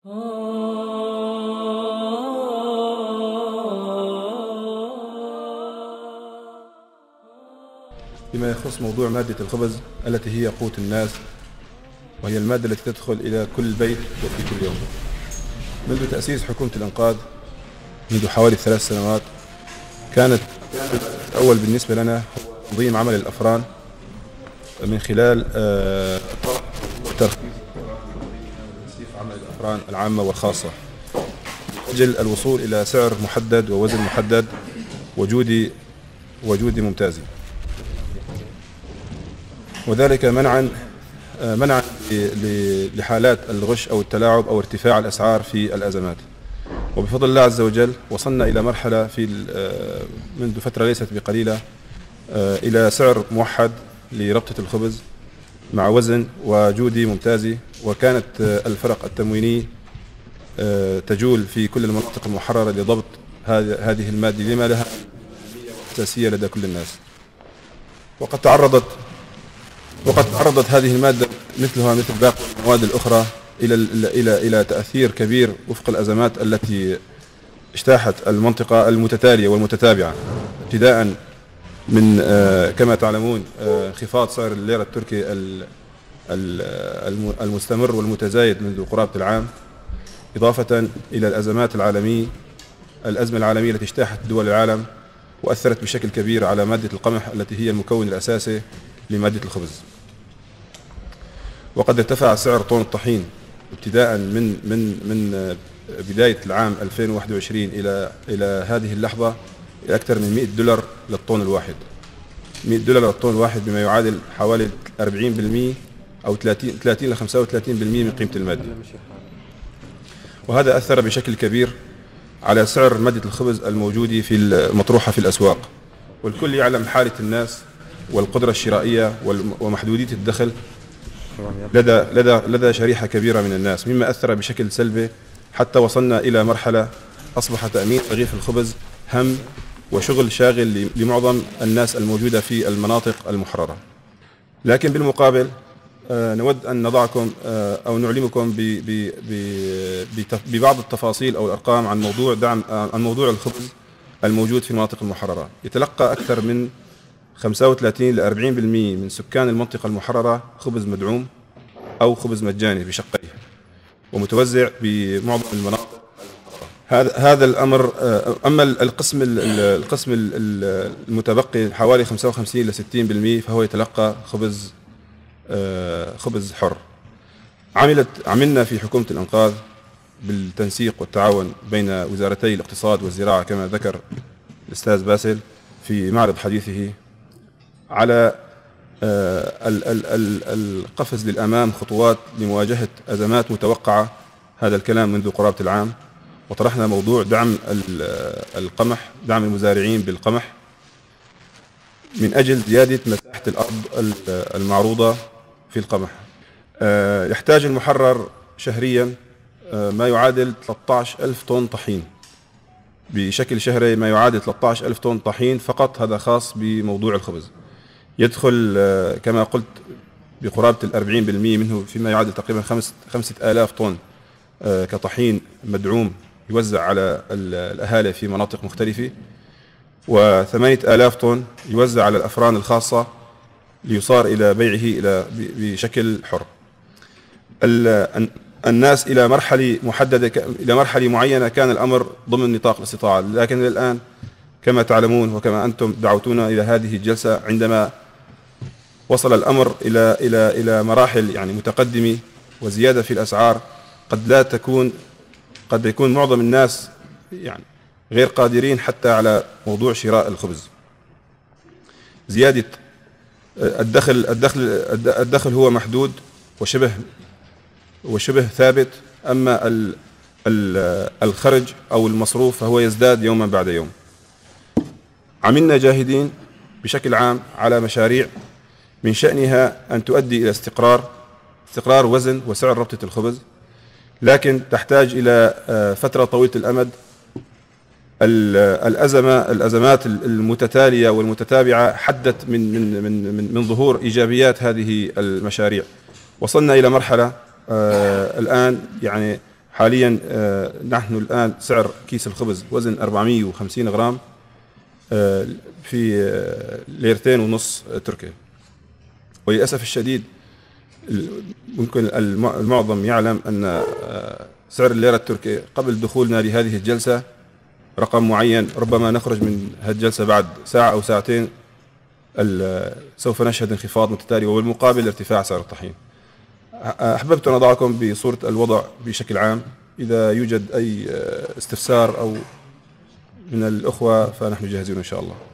فيما يخص موضوع مادة الخبز التي هي قوت الناس، وهي المادة التي تدخل إلى كل بيت وفي كل يوم. منذ تأسيس حكومة الإنقاذ منذ حوالي 3 سنوات، كانت الأول بالنسبة لنا تنظيم عمل الأفران من خلال ترخيص عمل الأفران العامة والخاصة، أجل الوصول إلى سعر محدد ووزن محدد وجودي ممتاز، وذلك منعا لحالات الغش أو التلاعب أو ارتفاع الأسعار في الأزمات. وبفضل الله عز وجل وصلنا إلى مرحلة منذ فترة ليست بقليلة إلى سعر موحد لربطة الخبز مع وزن وجودي ممتازة، وكانت الفرق التموينية تجول في كل المناطق المحررة لضبط هذه المادة لما لها أساسية لدى كل الناس. وقد تعرضت هذه المادة مثلها مثل باقي المواد الأخرى إلى تأثير كبير وفق الأزمات التي اجتاحت المنطقة المتتالية والمتتابعة، ابتداء من كما تعلمون انخفاض سعر الليرة التركي المستمر والمتزايد منذ قرابة العام، إضافة إلى الأزمات العالمية، الأزمة العالمية التي اجتاحت دول العالم وأثرت بشكل كبير على مادة القمح التي هي المكون الأساسي لمادة الخبز. وقد ارتفع سعر طن الطحين ابتداء من بداية العام 2021 إلى هذه اللحظة أكثر من $100 للطن الواحد، $100 للطن الواحد، بما يعادل حوالي 40% أو 30 إلى 35% من قيمة المادة. وهذا أثر بشكل كبير على سعر مادة الخبز الموجودة المطروحة في الأسواق، والكل يعلم حالة الناس والقدرة الشرائية ومحدودية الدخل لدى شريحة كبيرة من الناس، مما أثر بشكل سلبي حتى وصلنا إلى مرحلة أصبح تأمين رغيف الخبز هم وشغل شاغل لمعظم الناس الموجودة في المناطق المحررة. لكن بالمقابل نود أن نضعكم أو نعلمكم ببعض التفاصيل أو الأرقام عن موضوع الخبز الموجود في المناطق المحررة. يتلقى أكثر من 35 إلى 40% من سكان المنطقة المحررة خبز مدعوم أو خبز مجاني بشقيه، ومتوزع بمعظم المناطق. هذا الأمر. أما القسم المتبقي حوالي 55 إلى 60% فهو يتلقى خبز حر. عملنا في حكومة الإنقاذ بالتنسيق والتعاون بين وزارتي الاقتصاد والزراعة كما ذكر الأستاذ باسل في معرض حديثه على القفز للأمام خطوات لمواجهة أزمات متوقعة، هذا الكلام منذ قرابة العام. وطرحنا موضوع دعم القمح، دعم المزارعين بالقمح من أجل زيادة مساحة الأرض المعروضة في القمح. يحتاج المحرر شهريا ما يعادل 13,000 طن طحين بشكل شهري، ما يعادل 13,000 طن طحين فقط. هذا خاص بموضوع الخبز. يدخل كما قلت بقرابة 40% منه فيما يعادل تقريبا 5,000 طن كطحين مدعوم يوزع على الأهالي في مناطق مختلفة، و8,000 طن يوزع على الأفران الخاصة ليصار إلى بيعه بشكل حر. الناس إلى مرحلة محددة، إلى مرحلة معينة كان الأمر ضمن نطاق الاستطاعة، لكن الآن كما تعلمون وكما أنتم دعوتونا إلى هذه الجلسة عندما وصل الأمر إلى مراحل يعني متقدمة وزيادة في الأسعار، قد يكون معظم الناس يعني غير قادرين حتى على موضوع شراء الخبز. زيادة الدخل هو محدود وشبه ثابت، أما الخرج أو المصروف فهو يزداد يوما بعد يوم. عملنا جاهدين بشكل عام على مشاريع من شأنها أن تؤدي إلى استقرار وزن وسعر ربطة الخبز، لكن تحتاج إلى فترة طويلة الأمد. الأزمات المتتالية والمتتابعة حدت من ظهور إيجابيات هذه المشاريع. وصلنا إلى مرحلة الآن يعني حاليا نحن الآن سعر كيس الخبز وزن 450 غرام في 2.5 ليرة تركيا. وللأسف الشديد ممكن المعظم يعلم أن سعر الليرة التركية قبل دخولنا لهذه الجلسة رقم معين، ربما نخرج من هذه الجلسة بعد ساعة أو ساعتين سوف نشهد انخفاض متتالي، وبالمقابل ارتفاع سعر الطحين. أحببت أن أضعكم بصورة الوضع بشكل عام. إذا يوجد أي استفسار أو من الأخوة فنحن جاهزين إن شاء الله.